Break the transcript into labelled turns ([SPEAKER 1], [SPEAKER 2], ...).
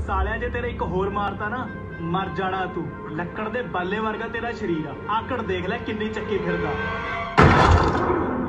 [SPEAKER 1] सालिया जे तेरे एक होर मारता ना मर जाना तू। लक्कड़ दे बाले वर्गा तेरा शरीर आ। आकड़ देख लै किन्नी चक्की फिरदा।